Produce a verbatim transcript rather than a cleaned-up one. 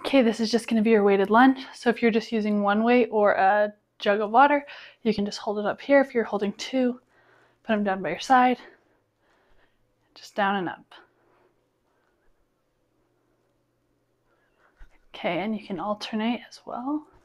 Okay, this is just going to be your weighted lunge. So if you're just using one weight or a jug of water, you can just hold it up here. If you're holding two, put them down by your side, just down and up. Okay, and you can alternate as well.